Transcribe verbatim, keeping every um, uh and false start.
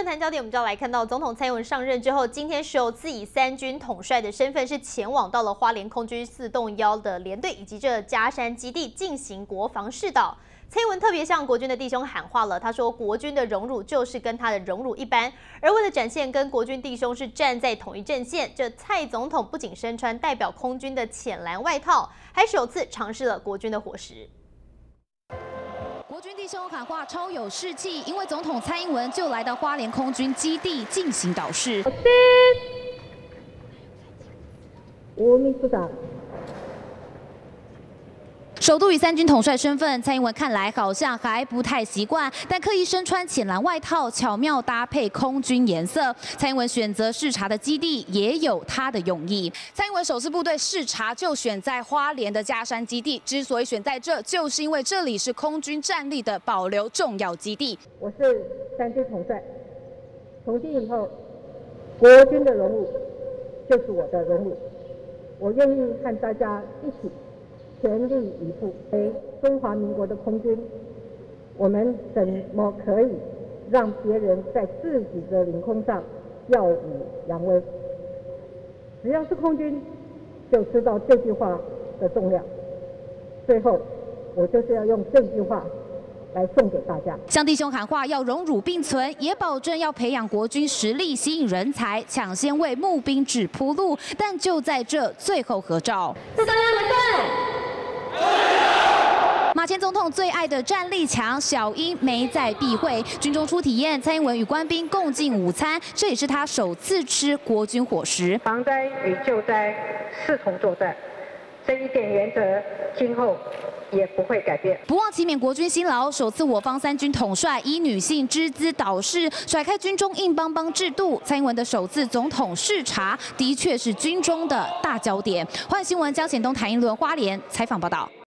论坛焦点，我们就要来看到总统蔡英文上任之后，今天首次以三军统帅的身份，是前往到了花莲空军四洞幺的联队以及这嘉山基地进行国防示导。蔡英文特别向国军的弟兄喊话了，他说国军的荣辱就是跟他的荣辱一般，而为了展现跟国军弟兄是站在同一阵线，这蔡总统不仅身穿代表空军的浅蓝外套，还首次尝试了国军的伙食。 国军弟兄喊话超有士气，因为总统蔡英文就来到花莲空军基地进行导视。 吴秘书长。 首度以三军统帅身份，蔡英文看来好像还不太习惯，但刻意身穿浅蓝外套，巧妙搭配空军颜色。蔡英文选择视察的基地也有他的用意。蔡英文首次部队视察就选在花莲的嘉山基地，之所以选在这，就是因为这里是空军战力的保留重要基地。 我是三军统帅，从今以后，国军的荣辱就是我的荣辱，我愿意和大家一起。 全力以赴为中华民国的空军，我们怎么可以让别人在自己的领空上耀武扬威？只要是空军，就知道这句话的重量。最后，我就是要用这句话来送给大家。 向弟兄喊话，要荣辱并存，也保证要培养国军实力，吸引人才，抢先为募兵制铺路。但就在这最后合照， 四三幺回队。 马前总统最爱的战力强，小英没在避讳。军中初体验，蔡英文与官兵共进午餐，这也是他首次吃国军伙食。 防灾与救灾视同作战，这一点原则今后也不会改变。 不忘祈勉国军辛劳，首次我方三军统帅以女性之姿导视，甩开军中硬邦邦制度。蔡英文的首次总统视察，的确是军中的大焦点。欢迎新闻江显东、谭英伦花莲采访报道。